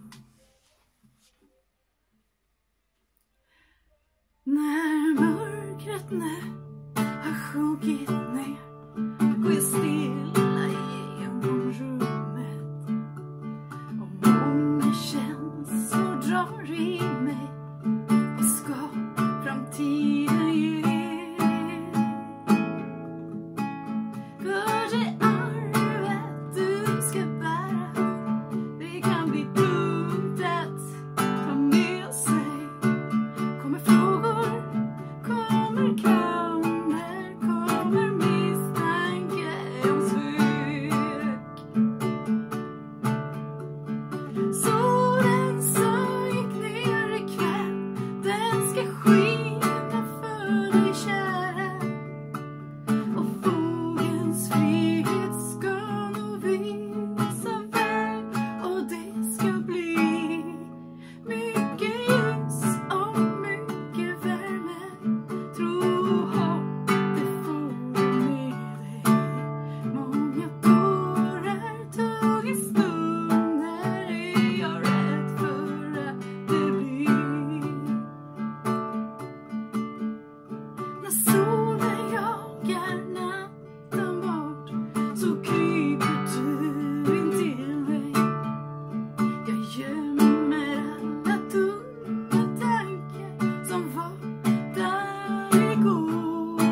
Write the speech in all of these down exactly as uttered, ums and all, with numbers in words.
När mörkret nu har sjunkit ner går jag stilla genom rummet och många känslor drar i mig. Vad ska framtiden ge? För det arvet du ska bära, det kan bli dumt att ta med sig. Kommer frågor, kommer kammer, kommer misstanke om svek. Solen som gick ner ikväll, den ska skina för dig kära. Och fågelns frihet ska nog visa väg, och det ska bli mycket ljus och mycket värme. Tro och hopp, det får du med dig. Många tårar, tunga stunder är jag rädd för att det blir. När solen jagar natten bort så kryper du in till mig. Jag gömmer alla dumma tankar som var där igår.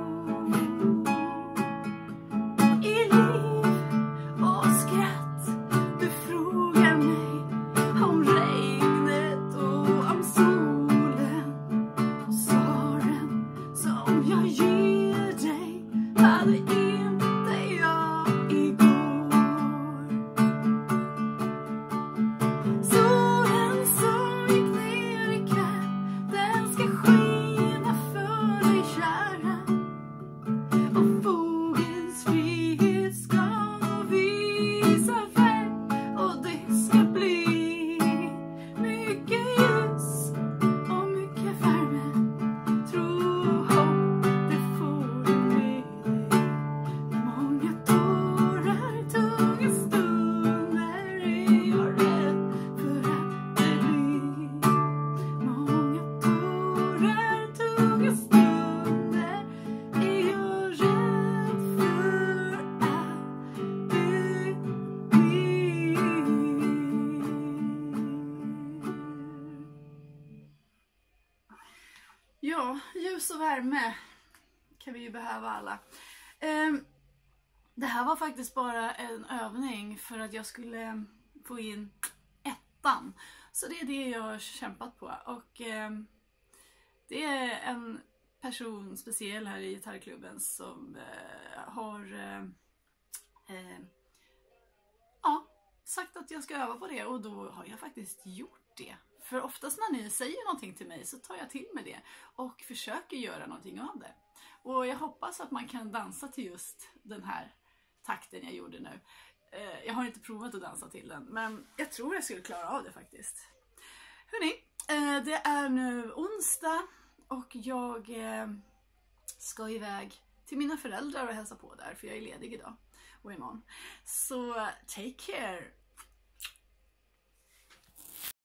I liv och skratt, du frågar mig om regnet och om solen. Och svaren som jag ger dig hade inte jag igår. Solen som gick ner ikväll, den ska skina för dig kära. Och fågelns frihet ska nog visa väg, och det ska bli mycket ljus och mycket värme. Tro och hopp, det får du med dig. Många tårar, tunga stunder är jag rädd för att det blir. Många tårar, tunga stunder är jag rädd för att det blir. Ja, ljus och värme kan vi ju behöva alla. Ehm, det här var faktiskt bara en övning för att jag skulle få in ettan. Så det är det jag har kämpat på. Och ehm, det är en person speciell här i gitarrklubben som eh, har eh, eh, ja, sagt att jag ska öva på det, och då har jag faktiskt gjort det. För oftast när ni säger någonting till mig så tar jag till med det och försöker göra någonting av det. Och jag hoppas att man kan dansa till just den här takten jag gjorde nu. Eh, jag har inte provat att dansa till den, men jag tror jag skulle klara av det faktiskt. Hörrni, eh, det är nu onsdag och jag eh, ska iväg till mina föräldrar och hälsa på där, för jag är ledig idag och imorgon. Så take care!